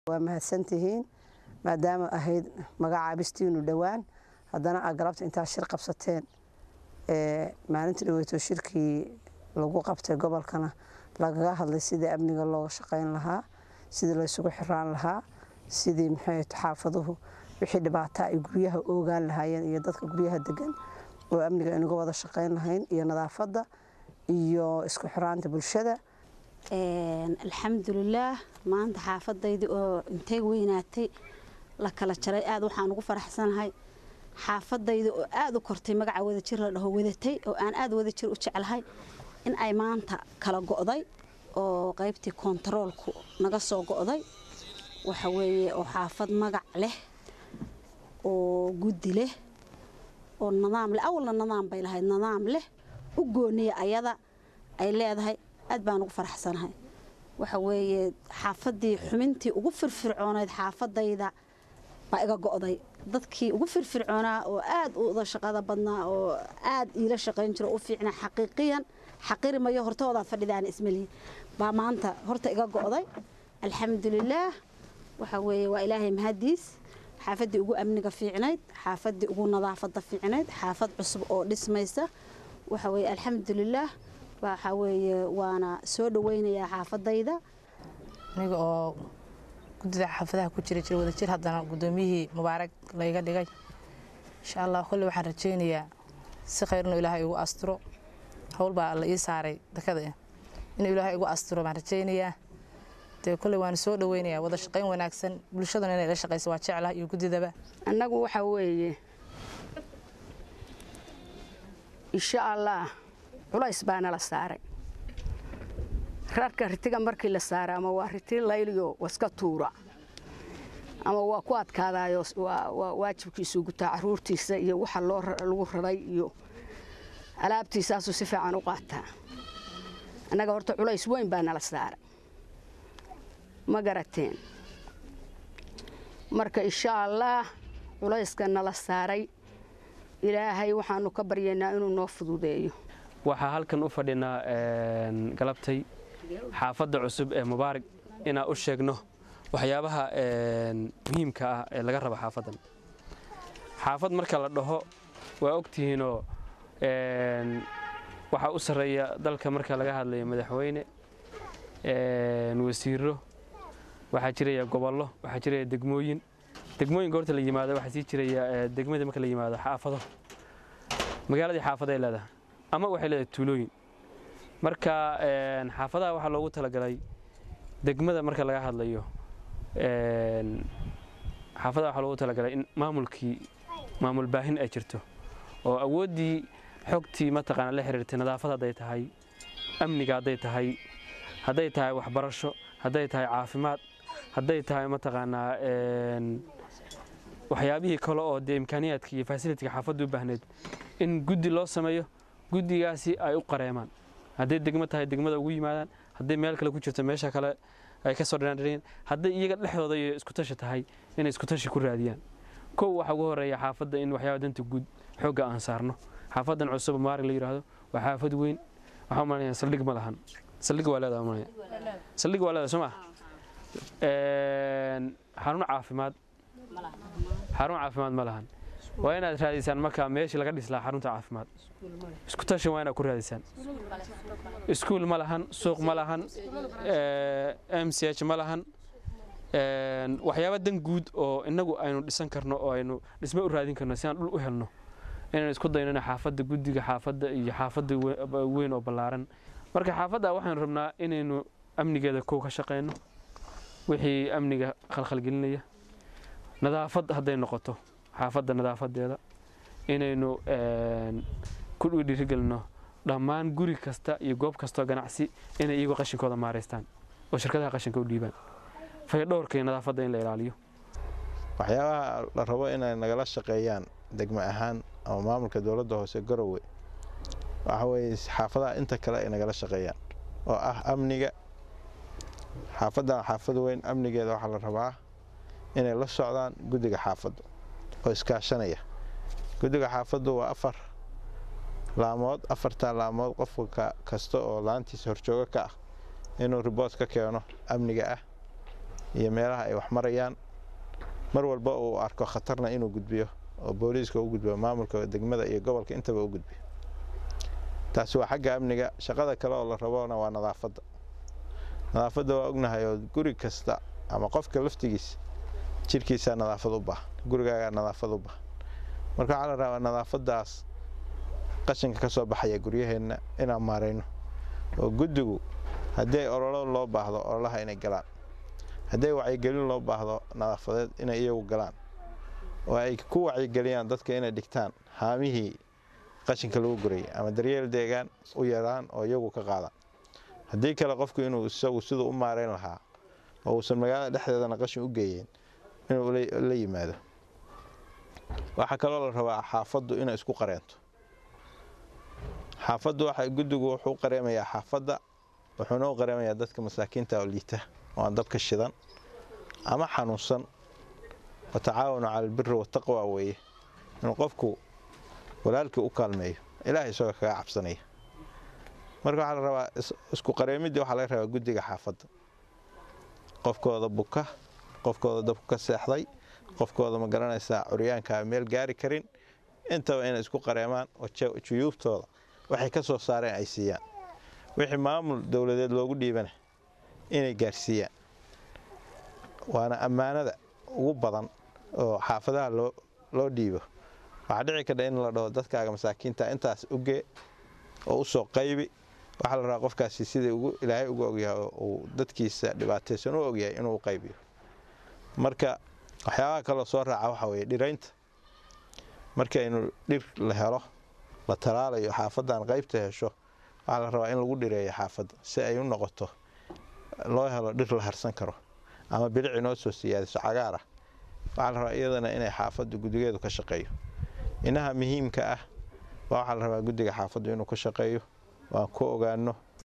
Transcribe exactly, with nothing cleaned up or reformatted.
ومهسنتهين ما دام أهيد مقع بستين ودوان هذانا أقربت أنت شر قبستين إيه ما أنت لويتو شركي لو قبته قبل كنا لقاها اللي سيد أبني الله شقين لها سيد الله يسوق حران لها سيد محيط تحافظه وحيد بعتها يقريها أوجان لها يدك يقريها دجن وأبني إنه جوا هذا شقين لهين ينظافة iyo isku xiraanta bulshada een alxamdulillah maanta xaafadayda oo intay weynaatay la kala jaray aad waxaan ugu faraxsanahay xaafadayda oo aad u kortay magaca wada jir la dhaho wadatay oo aan aad wada jir u jecelahay in ay maanta kala go'day oo qaybtii controlku naga soo go'day waxa weeye oo xaafad magac leh oo guddi leh oo nidaam leh awalna nidaam bay lahayd nidaam leh u gooniya ayada ay leedahay aad baan ugu faraxsanahay waxa weeye xaafadii xumintii ugu firfircoonayd xaafadayda baa iga go'day dadkii ugu firfircoonaa oo aad u wada shaqada badnaa oo aad ila shaqayn jiro u fiicna xaqiiqiyan xaqiri mayo hortooda fadhidaan ismalihi baa maanta horta iga go'day alxamdulillah waxa weeye waa ilaahay mahadiis xaafadii ugu amniga fiicnayd xaafadii ugu nadaafada fiicnayd xaafad cusub oo dhismaysa waxa weeye alxamdulillah waxa weeye waana soo dhaweynaya xaafadayda aniga oo gudida xaafadaha ku jira jir wada jir hadana gudoomiyihii mubaarak layga dhigay insha Allah kulli waxaan rajeynayaa si khayrno ilaahay ugu asturo hawl baa la ii saaray dakada in ilaahay ugu asturo baan rajeynayaa de kulli waan soo dhaweynayaa wada shaqayn wanaagsan bulshadana inay la shaqeyso waa jecelahay iyo gudidaba annagu waxa weeye insha Allah culays baana la saaray rarka ritiga markii la saaray ama waa ritii layliyo waska tuura ama waa ku adkaadayo waa waajibkiisu gutaa caruurtiisa iyo waxa loo lagu raray iyo alaabtiisaas si fiican u qaataa anaga horta culays weyn baana la saaray ma garateen marka insha Allah culayska nala saaray ilaahay waxaanu ka baryaynaa inuu noo fududeeyo waxa halkan u fadhinaa een galabtay xaafadda cusub ee mubaarak ina u sheegno waxyaabaha een muhiimka ah ee laga rabo xaafadan xaafad marka la dhaho waa ogtihiin oo een waxa u sareeya dalka marka laga hadlayo madaxweyne een wasiiro waxa jiraya gobollo waxa jiraya degmooyin degmooyin goorta la yimaado waxa sii jiraya degmada marka la yimaado xaafado magaaladii xaafada ay leedahay ama waxay leedahay tuulooyin marka een xaafadaha waxa loogu talagalay degmada marka laga hadlayo een xaafadaha waxa loogu talagalay in maamulkii maamul baahin ay jirto oo awoodii xogtii ma taqaan la xiriirtay nadaafada haday tahay amniga haday tahay haday tahay waxbarasho haday tahay caafimaad haday tahay ma taqaanaa een waxyaabihii kale oo de imkaaniyaadka iyo facility xaafadu u baahneed in guddi loo sameeyo guddigaasi ay u qareemaan haday degmo tahay degmada ugu yimaadaan haday meel kale ku jirto meesha kale ay ka soo dhanaaneen haday iyaga dhexdooda iyo isku tashi tahay in isku tashi ku raadiyaan koow waxa ugu horeeya xaafadda in waxyaabo danta guud xooga aan saarno xaafadan cusub maarig la yiraahdo waa xaafad weyn waxa maanayaa saldhig ma lahan saldhig waa leedahay maanayaa saldhig waa leedahay Soomaa een xarun caafimaad xarun caafimaad ma lahan waa inaad raadisaan marka meeshii laga dhislaa xarunta caafimaad isku tashi waa inaad ku raadisaan iskuul ma lahan suuq ma lahan M C H ma lahan een waxyaabo dan guud oo inagu aynu dhisan karno oo aynu dhismo u raadin karno si aan dhul u helno inaan isku dayno xaafadda guddiga xaafadda iyo xaafadda weyn oo balaaran marka xaafadda waxaan rabnaa inaynu amnigeeda koow ka shaqeyno wixii amniga khalkhal gelinaya nadaafad haday noqoto xaafadda nadaafadeeda inaynu een ku dhiirigelino dhammaan guri kasta iyo goob kasta ganacsi inay iyagu qashinkooda maareystaan oo shirkadaha qashinka u dhiibaan fayadhowrka iyo nadaafadda in la ilaaliyo waxyaabaha la rabo inay nagala shaqeeyaan degmo ahaan ama maamulka dawladda hoose Garowe waxa weeye xaafadaha inta kale ay nagala shaqeeyaan oo ah amniga xaafadda xaafad weyn amnigeeda waxa la rabaa inay la socdaan guddiga xaafadda oo iskaashanaya guddiga xaafaddu waa afar laamood afarta laamood qofka kasta oo laantiisa horjooga ka ah inuu report ka keeno amniga ah iyo meelaha ay wax marayaan mar walba uu arko khatarna inuu gudbiyo oo booliiska u gudbiyo maamulka degmada iyo gobolka intaba u gudbiyo taasi waa xagga amniga shaqada kale oo la rabona waa nadaafadda nadaafadda waa ognahay oo guri kasta ama qofka laftigiisa jirkiisa nadaafad u baahan gurigaaga nadaafad u baahan marka waxaa la rabaa nadaafaddaas qashinka ka soo baxaya guryaheena inaan maarayno oo guddigu haddii ololo loo baahdo ololaha inay galaan haddii wacyigelin loo baahdo nadaafadeed inay iyagu galaan oo ay ku wacyigeliyaan dadka inay dhigtaan haamihii qashinka lagu guray ama daryeel deegaan u yaraan oo iyagu ka qaadaan haddii kale qofku inuu isagu siduu u maarayn lahaa oo uusan magaalada dhexdeedana qashin u geeyeen inuu la yimaado waxaa kaloo la rabaa xaafaddu inay isku qareento xaafaddu waxay guddigu wuxuu qareemayaa xaafadda wuxuuna u qareemayaa dadka masaakiinta oo liita oo aan dabka shidan ama xanuunsan watacaawanu cala albirri wattaqwa weeye inuu qofku walaalkii u kaalmeeyo ilaahay isagoo kaga cabsanaya marka waxaa la rabaa isku qareemiddii waxaa laga rabaa guddiga xaafadda qofkooda buka qofkooda dabku ka seexday qofkooda ma garanaysaa curyaanka meel gaari karin intaba inay isku qareemaan oo juyuubtooda waxay ka soo saareen ay siiyaan wixii maamul dowladeed loogu dhiibana inay gaarsiiyaan waana ammaanada ugu badan oo xaafadaha loo loo dhiibo waxaa dhici karta in la dhaho dadkaaga masaakiinta intaas uge oo u soo qaybi waxaa la rabaa qofkaasi sidii ugu ilaahay ugu ogyahay oo dadkiisa dhibaataysan u ogyahay inuu qaybiyo marka waxyaabaha kale soo raaca waxa weeye dhiraynta marka inuu dhir la helo la talaalayo xaafadan qaybta hesho waxaa la rabaa in lagu dhireeyo xaafadda si ay u noqoto loo helo dhir la harsan karo ama bilic inoo soo siyaadiso cagaar ah waxaa la rabaa iyadana inay xaafaddu guddigeedu ka shaqeeyo inaha muhiimka ah waxaa la rabaa guddiga xaafaddu inuu ka shaqeeyo waan ku ogaano